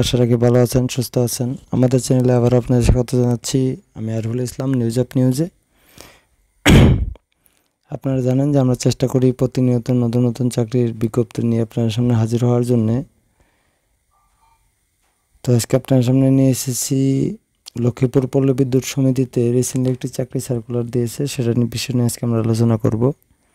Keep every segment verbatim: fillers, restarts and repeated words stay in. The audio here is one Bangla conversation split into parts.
আশা রাখি ভালো আছেন, সুস্থ আছেন। আমাদের চ্যানেলে আবার আপনাদের স্বাগত জানাচ্ছি। আমি আরহুল ইসলাম, নিউজ অফ নিউজে। আপনারা জানেন যে আমরা চেষ্টা করি প্রতিনিয়ত নতুন নতুন চাকরির বিজ্ঞপ্তি নিয়ে আপনার সামনে হাজির হওয়ার জন্যে। তো আজকে আপনার সামনে নিয়ে এসেছি লক্ষ্মীপুর পল্লী বিদ্যুৎ সমিতিতে রিসেন্টলি একটি চাকরি সার্কুলার দিয়েছে, সেটা নিয়ে বিষয় নিয়ে আজকে আমরা আলোচনা করব।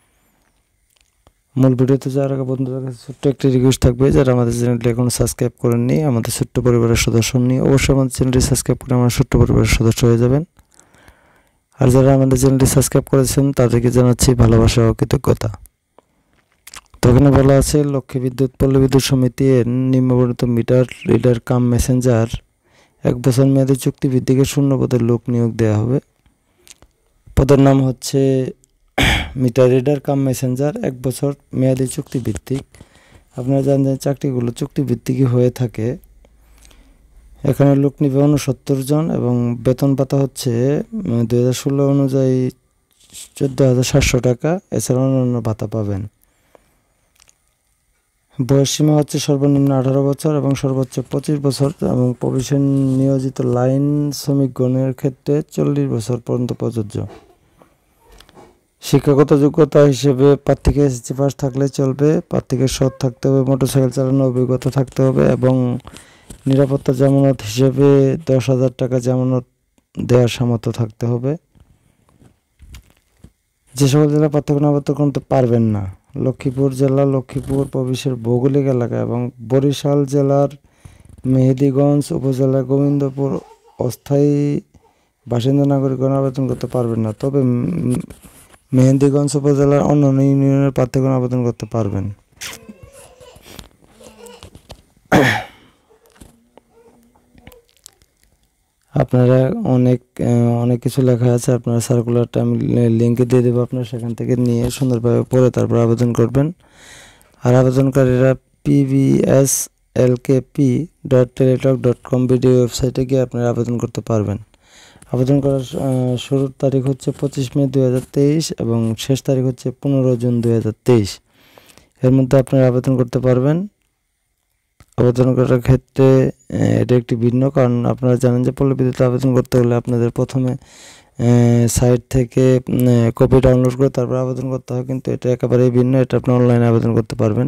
মূল ভিডিওতে যাওয়ার আগে বন্ধুদের কাছে ছোট্ট একটি রিকোয়েস্ট থাকবে, যারা আমাদের চ্যানেলটি এখনও সাবস্ক্রাইব করেননি, আমাদের ছোট্ট পরিবারের সদস্য নিয়ে অবশ্যই আমাদের চ্যানেলটি সাবস্ক্রাইব করে আমার ছোট্ট পরিবারের সদস্য হয়ে যাবেন। আর যারা আমাদের চ্যানেলটি সাবস্ক্রাইব করেছেন তাদেরকে জানাচ্ছি ভালোবাসা ও কৃতজ্ঞতা। তো এখানে বলা আছে, লক্ষ্মী বিদ্যুৎ পল্লী বিদ্যুৎ সমিতি এর নিম্নবর্ণিত মিটার রিডার কাম মেসেঞ্জার এক বছর মেয়াদী চুক্তি ভিত্তিকে শূন্য পদের লোক নিয়োগ দেওয়া হবে। পদের নাম হচ্ছে মিটার রিডার কাম মেসেঞ্জার, এক বছর মেয়াদী চুক্তি ভিত্তিক। আপনারা জানেন যে চাকরিগুলো চুক্তি ভিত্তিকই হয়ে থাকে। এখানে লোক নিবে উনসত্তর জন এবং বেতন পাতা হচ্ছে দুই হাজার ষোলো অনুযায়ী চোদ্দো হাজার সাতশো টাকা। এছাড়া অন্যান্য ভাতা পাবেন। বয়স সীমা হচ্ছে সর্বনিম্ন আঠারো বছর এবং সর্বোচ্চ পঁচিশ বছর এবং প্রভিশন নিয়োজিত লাইন শ্রমিকগণের ক্ষেত্রে চল্লিশ বছর পর্যন্ত প্রযোজ্য। শিক্ষাগত যোগ্যতা হিসেবে প্রার্থীকে এসএসসি পাস থাকলে চলবে। প্রার্থীকে সৎ থাকতে হবে, মোটরসাইকেল চালানোর অভিজ্ঞতা থাকতে হবে এবং নিরাপত্তা জামানত হিসেবে দশ হাজার টাকা জামানত দেওয়ার সামর্থ্য থাকতে হবে। যে সকল জেলা প্রার্থীগণ আবেদন করতে পারবেন না: লক্ষ্মীপুর জেলা লক্ষ্মীপুর প্রবেশের ভৌগোলিক এলাকা এবং বরিশাল জেলার মেহেদিগঞ্জ উপজেলার গোবিন্দপুর অস্থায়ী বাসিন্দা নাগরিকগণ আবেদন করতে পারবেন না। তবে মেহেদিগঞ্জ উপজেলার অন্যান্য ইউনিয়নের প্রার্থীগণ আবেদন করতে পারবেন। আপনারা অনেক অনেক কিছু লেখা আছে, আপনারা সার্কুলারটা আমি লিঙ্কে দিয়ে দেবো, আপনারা সেখান থেকে নিয়ে সুন্দরভাবে পড়ে তারপর আবেদন করবেন। আর আবেদনকারীরা PBS LKP dot Teletalk dot com video ওয়েবসাইটে গিয়ে আপনারা আবেদন করতে পারবেন। আবেদন করার শুরুর তারিখ হচ্ছে পঁচিশ মে দুই হাজার তেইশ এবং শেষ তারিখ হচ্ছে পনেরো জুন দুই হাজার তেইশ। এর মধ্যে আপনারা আবেদন করতে পারবেন। আবেদন করার ক্ষেত্রে এটা একটি ভিন্ন, কারণ আপনারা জানেন যে পল্লী বিদ্যুৎ আবেদন করতে হলে আপনাদের প্রথমে সাইট থেকে কপি ডাউনলোড করে তারপর আবেদন করতে হয়, কিন্তু এটা একেবারেই ভিন্ন। এটা আপনি অনলাইনে আবেদন করতে পারবেন।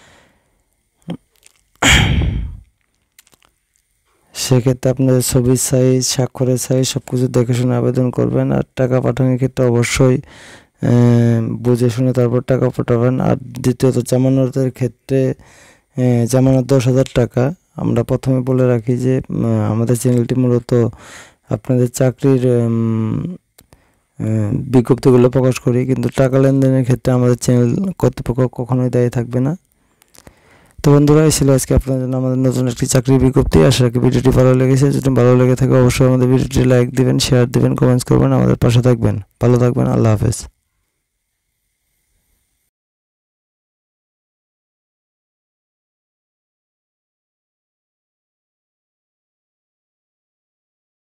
সেক্ষেত্রে আপনাদের ছবির সাইজ, স্বাক্ষরের সাইজ সব কিছু দেখে শুনে আবেদন করবেন। আর টাকা পাঠানোর ক্ষেত্রে অবশ্যই বুঝে শুনে তারপর টাকা পাঠাবেন। আর দ্বিতীয়ত জামানতের ক্ষেত্রে জামানত দশ হাজার টাকা। আমরা প্রথমে বলে রাখি যে আমাদের চ্যানেলটি মূলত আপনাদের চাকরির বিজ্ঞপ্তিগুলো প্রকাশ করি, কিন্তু টাকা লেনদেনের ক্ষেত্রে আমাদের চ্যানেল কর্তৃপক্ষ কখনোই দায়ী থাকবে না। তো বন্ধুরা, এই ছিল আজকে আপনাদের জন্য আমাদের নতুন একটি চাকরির বিজ্ঞপ্তি। আশা রাখি ভিডিওটি ভালো লেগেছে। যদি ভালো লেগে থাকে অবশ্যই আমাদের ভিডিওটি লাইক দিবেন, শেয়ার দিবেন, কমেন্টস করবেন, আমাদের পাশে থাকবেন। ভালো থাকবেন। আল্লাহ হাফেজ।